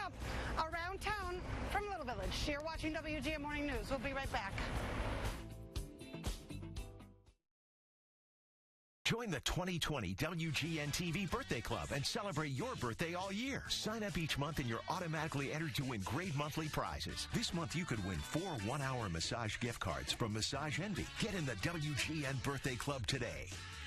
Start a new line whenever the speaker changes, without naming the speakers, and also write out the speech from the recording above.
up around town from Little Village. You're watching WGN Morning News. We'll be right back.
Join the 2020 WGN TV Birthday Club and celebrate your birthday all year. Sign up each month and you're automatically entered to win great monthly prizes. This month you could win 4 one-hour massage gift cards from Massage Envy. Get in the WGN Birthday Club today.